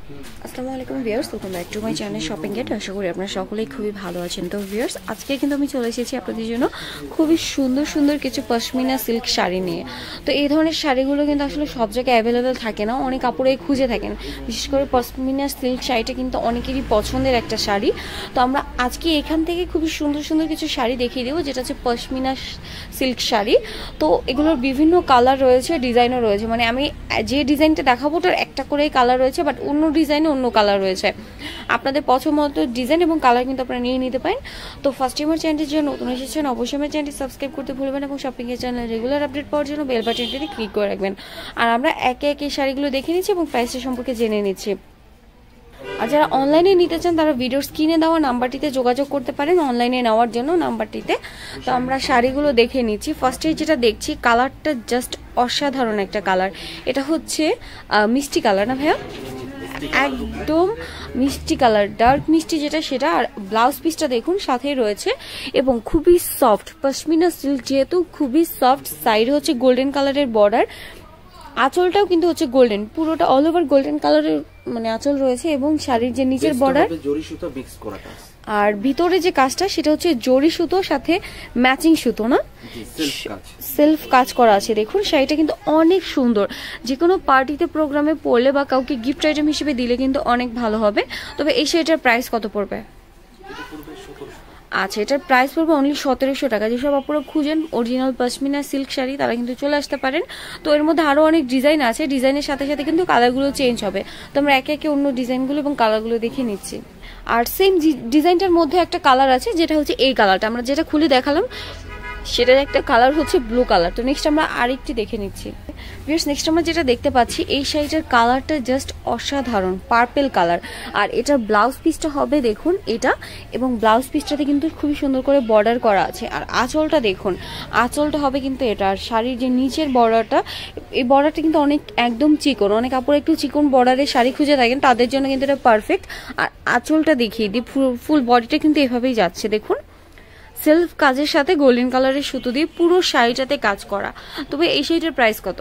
আসসালামু আলাইকুম viewers, welcome back to my channel shopping gate. আশা করি আপনারা সকলেই খুবই ভালো আছেন। তো ভিউয়ার্স, আজকে কিন্তু আমি চলে এসেছি আপনাদের জন্য খুবই সুন্দর সুন্দর কিছু পশমিনা সিল্ক শাড়ি নিয়ে। তো এই ধরনের শাড়িগুলো কিন্তু আসলে সব জায়গায় অ্যাভেলেবেল থাকে না, অনেক কাপড়েই খুঁজে থাকেন। বিশেষ করে পশমিনা সিল্ক শাড়িটা কিন্তু অনেকেরই পছন্দের একটা শাড়ি। তো আমরা আজকে এখান থেকে খুবই সুন্দর সুন্দর কিছু শাড়ি দেখিয়ে দেবো, যেটা হচ্ছে পশমিনা সিল্ক শাড়ি। তো এগুলোর বিভিন্ন কালার রয়েছে, ডিজাইনও রয়েছে। মানে আমি যে ডিজাইনটা দেখাবো ওটার একটা করেই কালার রয়েছে, বাট অন্য ডিজাইনে অন্য কালার রয়েছে। আপনাদের পছন্দ মতো ডিজাইন এবং কালার কিন্তু আপনারা নিয়ে নিতে পারেন। তো ফার্স্ট টাইম আমার চ্যানেলটির জন্য নতুন এসেছেন, অবশ্যই আমার চ্যানেলটি সাবস্ক্রাইব করতে ভুলবেন এবং শপিং এর চ্যানেল রেগুলার আপডেট পাওয়ার জন্য বেল বাটনটিতে ক্লিক করে রাখবেন। আর আমরা একে একে শাড়িগুলো দেখে নিচ্ছি এবং প্রাইসটা সম্পর্কে জেনে নিচ্ছি। আর যারা অনলাইনে নিতে চান তারা ভিডিওর স্ক্রিনে দেওয়া নাম্বারটিতে যোগাযোগ করতে পারেন অনলাইনে নেওয়ার জন্য নাম্বারটিতে। তো আমরা শাড়িগুলো দেখে নিচ্ছি। ফার্স্টে যেটা দেখছি, কালারটা জাস্ট অসাধারণ একটা কালার। এটা হচ্ছে মিষ্টি কালার না ভাইয়া? একদম মিষ্টি কালার, ডার্ক মিষ্টি যেটা সেটা। আর ব্লাউজ পিসটা দেখুন সাথেই রয়েছে এবং খুবই সফট পশমিনা সিল্ক, যেহেতু খুবই সফট। সাইড হচ্ছে গোল্ডেন কালারের বর্ডার, আঁচলটাও কিন্তু হচ্ছে গোল্ডেন, পুরোটা অল ওভার গোল্ডেন কালারের মানে আঁচল রয়েছে এবং শাড়ির যে নিচের বর্ডার আর ভিতরে যে কাজটা সেটা হচ্ছে জরি সুতো সাথে ম্যাচিং সুতো, না সেলফ কাজ করা আছে। দেখুন শাড়িটা কিন্তু অনেক সুন্দর, যে কোনো পার্টিতে প্রোগ্রামে পরলে বা কাউকে গিফট আইটেম হিসেবে দিলে কিন্তু অনেক ভালো হবে। তবে এই শাড়িটার প্রাইস কত পড়বে? আচ্ছা, এটার প্রাইস পড়বে অনলি 1700 টাকা। যেসব আপনারা খুঁজেন অরিজিনাল পশমিনা সিল্ক শাড়ি তারা কিন্তু চলে আসতে পারেন। তো এর মধ্যে আরও অনেক ডিজাইন আছে, ডিজাইনের সাথে সাথে কিন্তু কালারগুলো চেঞ্জ হবে। তো আমরা একে একে অন্য ডিজাইনগুলো এবং কালারগুলো দেখে নিচ্ছি। আর সেম ডিজাইনটার মধ্যে একটা কালার আছে, যেটা হচ্ছে এই কালারটা আমরা যেটা খুলে দেখালাম, সেটার একটা কালার হচ্ছে ব্লু কালার। তো নেক্সট আমরা আরেকটি দেখে নিচ্ছি। ভিউয়ার্স, নেক্সট আমরা যেটা দেখতে পাচ্ছি, এই শাড়িটার কালারটা জাস্ট অসাধারণ, পার্পেল কালার। আর এটার ব্লাউজ পিসটা হবে দেখুন এটা, এবং ব্লাউজ পিসটাতে কিন্তু খুবই সুন্দর করে বর্ডার করা আছে। আর আঁচলটা দেখুন, আঁচলটা হবে কিন্তু এটা। আর শাড়ির যে নিচের বর্ডারটা, এই বর্ডারটা কিন্তু অনেক একদম চিকন। অনেক কাপড় একটু চিকন বর্ডারে শাড়ি খুঁজে থাকেন, তাদের জন্য কিন্তু এটা পারফেক্ট। আর আঁচলটা দেখিয়ে দিই, ফুল বডিটা কিন্তু এভাবেই যাচ্ছে দেখুন, সেলফ কাজের সাথে গোল্ডেন কালারের সুতো দিয়ে পুরো শাড়িটাতে কাজ করা। তবে এই শাড়িটার প্রাইস কত?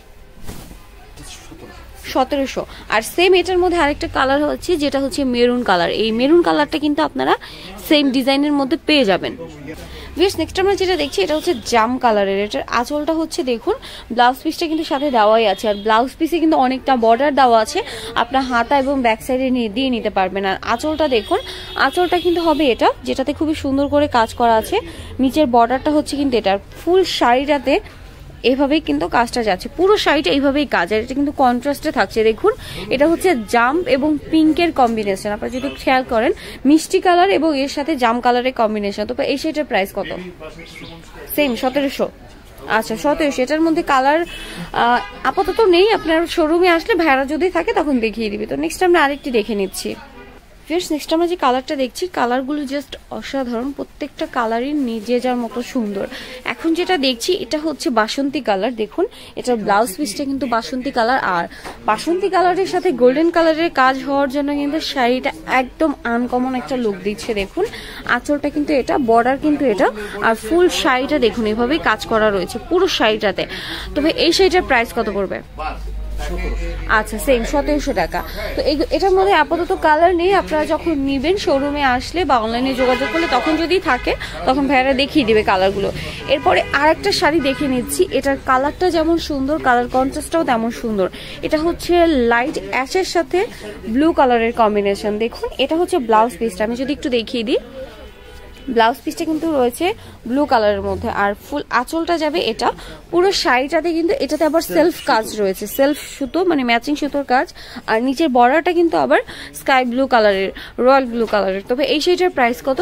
1700। আর সেম এটার মধ্যে আরেকটা কালার হচ্ছে, যেটা হচ্ছে মেরুন কালার। এই মেরুন কালারটা কিন্তু আপনারা সেম ডিজাইনের মধ্যে পেয়ে যাবেন। ভিউয়ার্স, নেক্সট আমরা যেটা দেখছি এটা হচ্ছে জাম কালারের। এটার আঁচলটা হচ্ছে দেখুন, ব্লাউজ পিসটা কিন্তু সাথে দেওয়াই আছে। আর ব্লাউজ পিসে কিন্তু অনেকটা বর্ডার দেওয়া আছে, আপনার হাতা এবং ব্যাক সাইডে দিয়ে নিতে পারবেন। আর আঁচলটা দেখুন, আঁচলটা কিন্তু হবে এটা, যেটাতে খুবই সুন্দর করে কাজ করা আছে। নিচের বর্ডারটা হচ্ছে কিন্তু এটার ফুল শাড়িটাতে এভাবেই কিন্তু কাজটা যাচ্ছে, পুরো শাড়িটা এইভাবেই কাজ। আর এটা কিন্তু কন্ট্রাস্টে থাকছে দেখুন, এটা হচ্ছে জাম এবং পিঙ্কের কম্বিনেশন। আপনারা যদি খেয়াল করেন, মিষ্টি কালার এবং এর সাথে জাম কালারের কম্বিনেশন। তবে এই শাড়িটার প্রাইস কত? সেম 1700। আচ্ছা 1700। এটার মধ্যে কালার আপাতত নেই, আপনার শোরুমে আসলে ভাড়া যদি থাকে তখন দেখিয়ে দিবে। তো নেক্সট আমরা আরেকটি দেখে নিচ্ছি। ফিয়ার্স, নেক্সট আমরা যে কালারটা দেখছি, কালারগুলো জাস্ট অসাধারণ, প্রত্যেকটা কালারই নিজে যার মতো সুন্দর। এখন যেটা দেখছি এটা হচ্ছে বাসন্তী কালার। দেখুন এটার ব্লাউজ পিসটা কিন্তু বাসন্তী কালার। আর বাসন্তী কালারের সাথে গোল্ডেন কালারের কাজ হওয়ার জন্য কিন্তু শাড়িটা একদম আনকমন একটা লুক দিচ্ছে। দেখুন আঁচলটা কিন্তু এটা, বর্ডার কিন্তু এটা, আর ফুল শাড়িটা দেখুন এভাবেই কাজ করা রয়েছে পুরো শাড়িটাতে। তবে এই শাড়িটার প্রাইস কত পড়বে? আচ্ছা সেম 1700 টাকা। তো এটার মধ্যে আপাতত কালার নেই, আপনারা যখন নিবেন শোরুমে আসলে বা অনলাইনে যোগাযোগ করলে তখন যদি থাকে তখন ভাইয়ারা দেখিয়ে দিবে কালারগুলো। এরপরে আরেকটা শাড়ি দেখে নিচ্ছি, এটার কালারটা যেমন সুন্দর, কালার কন্ট্রাস্টটাও তেমন সুন্দর। এটা হচ্ছে লাইট অ্যাশের সাথে ব্লু কালারের কম্বিনেশন। দেখুন এটা হচ্ছে ব্লাউজ পিসটা, আমি যদি একটু দেখিয়ে দিই, ব্লাউজ পিসটা কিন্তু রয়েছে ব্লু কালারের মধ্যে। আর ফুল আঁচলটা যাবে এটা, পুরো শাড়িটাতে কিন্তু এটাতে আবার সেলফ কাজ রয়েছে, সেলফ সুতো মানে ম্যাচিং সুতোর কাজ। আর নিচের বর্ডারটা কিন্তু আবার স্কাই ব্লু কালারের, রয়্যাল ব্লু কালারের। তবে এই শাড়িটার প্রাইস কত?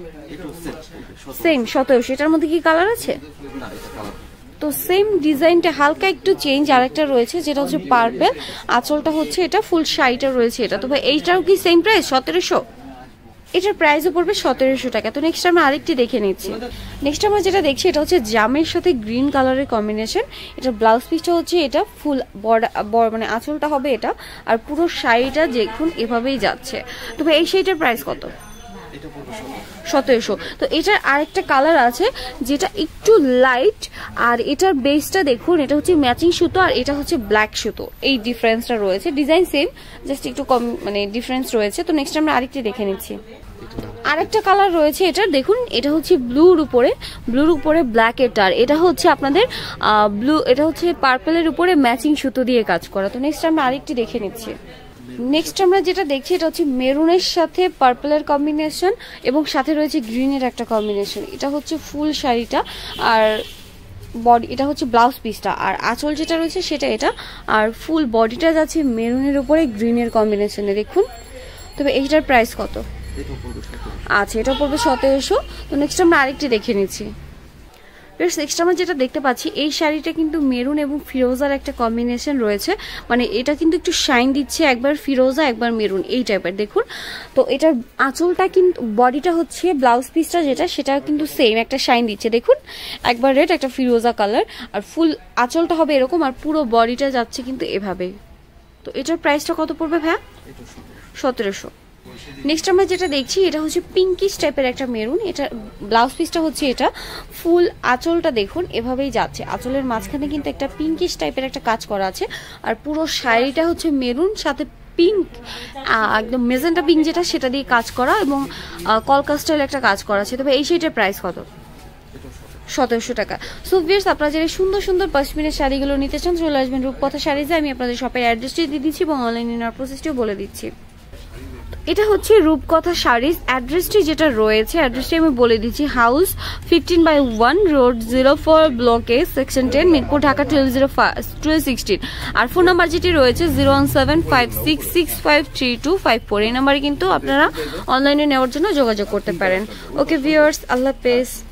সেম 1700। এটার মধ্যে কি কালার আছে? তো সেম ডিজাইনটা হালকা একটু চেঞ্জ আরেকটা রয়েছে, যেটা হচ্ছে পার্পেল। আঁচলটা হচ্ছে এটা, ফুল শাড়িটা রয়েছে এটা। তবে এইটাও কি সেম প্রাইস 1700? এটার প্রাইসও পড়বে 1700 টাকা। তো নেক্সট আমরা আরেকটি দেখে নিচ্ছি। নেক্সট আমরা যেটা দেখছি এটা হচ্ছে জামের সাথে গ্রিন কালারের কম্বিনেশন। এটা ব্লাউজ পিসটা হচ্ছে এটা, ফুল বর্ডার মানে আঁচলটা হবে এটা, আর পুরো শাড়িটা দেখুন এভাবেই যাচ্ছে। তবে এই শাড়িটার প্রাইস কত? 1700। তো এটার আরেকটা কালার আছে যেটা একটু লাইট, আর এটার বেসটা দেখুন, এটা হচ্ছে ম্যাচিং সুতো আর এটা হচ্ছে ব্ল্যাক সুতো, এই ডিফারেন্সটা রয়েছে। ডিজাইন সেম, জাস্ট একটু কম মানে ডিফারেন্স রয়েছে। তো নেক্সট আমরা আরেকটি দেখে নিচ্ছি। আরেকটা কালার রয়েছে এটার, দেখুন এটা হচ্ছে ব্লুর উপরে ব্ল্যাক এটার, এটা হচ্ছে আপনাদের ব্লু, এটা হচ্ছে পার্পলের উপরে ম্যাচিং সুতো দিয়ে কাজ করা। তো নেক্সট আমরা আরেকটি দেখে নিচ্ছি। নেক্সট আমরা যেটা দেখছি এটা হচ্ছে মেরুনের সাথে পার্পলের কম্বিনেশন এবং সাথে রয়েছে গ্রিনের একটা কম্বিনেশন। এটা হচ্ছে ফুল শাড়িটা, আর বডি এটা হচ্ছে ব্লাউজ পিসটা, আর আঁচল যেটা রয়েছে সেটা এটা, আর ফুল বডিটা যাচ্ছে মেরুনের উপরে গ্রিনের কম্বিনেশনে। দেখুন, তবে এইটার প্রাইস কত? আচ্ছা, এটা পড়বে 1700। তো নেক্সট আমরা আরেকটি দেখে নিচ্ছি। নেক্সট আমরা যেটা দেখতে পাচ্ছি, এই শাড়িটা কিন্তু মেরুন এবং ফিরোজার একটা কম্বিনেশন রয়েছে, মানে এটা কিন্তু একটু শাইন দিচ্ছে, একবার ফিরোজা একবার মেরুন এই টাইপের। দেখুন, তো এটার আঁচলটা কিন্তু, বডিটা হচ্ছে ব্লাউজ পিসটা যেটা, সেটা কিন্তু সেম একটা শাইন দিচ্ছে। দেখুন, একবার রেড একটা ফিরোজা কালার, আর ফুল আঁচলটা হবে এরকম, আর পুরো বডিটা যাচ্ছে কিন্তু এভাবে। তো এটার প্রাইসটা কত পড়বে ভাইয়া? 1700। নেক্সট আমরা যেটা দেখছি এটা হচ্ছে পিঙ্কিশ টাইপের একটা মেরুন, এটা ব্লাউজ পিসটা হচ্ছে এটা, ফুল আঁচলটা দেখুন এভাবেই যাচ্ছে, আঁচলের মাঝখানে কিন্তু একটা পিঙ্কিশ টাইপের একটা কাজ করা আছে, আর পুরো শাড়িটা হচ্ছে মেরুন সাথে পিঙ্ক, একদম মেজেন্টা পিঙ্ক যেটা সেটা দিয়ে কাজ করা, এবং কলকা স্টাইল একটা কাজ করা আছে। তবে এই শাড়িটার প্রাইস কত? 1700 টাকা। সো ভিউয়ার্স, আপনারা যারা সুন্দর সুন্দর পশমিনের শাড়িগুলো নিতে চান চলে আসবেন রূপকথা শাড়িজে। আমি আপনাদের শপের অ্যাড্রেসটি দিয়ে দিচ্ছি এবং অনলাইন নেওয়ার প্রসেসটিও বলে দিচ্ছি। এটা হচ্ছে রূপকথা শাড়িজ, অ্যাড্রেসটি যেটা রয়েছে অ্যাড্রেসটি আমি বলে দিচ্ছি। House 15/1 road 04 block A section 10 Mirpur Dhaka 1216। আর ফোন নাম্বার যেটি রয়েছে 01756653254। এই নাম্বারে কিন্তু আপনারা অনলাইনে নেওয়ার জন্য যোগাযোগ করতে পারেন। ওকে ভিউয়ার্স, আল্লাহ হাফেজ।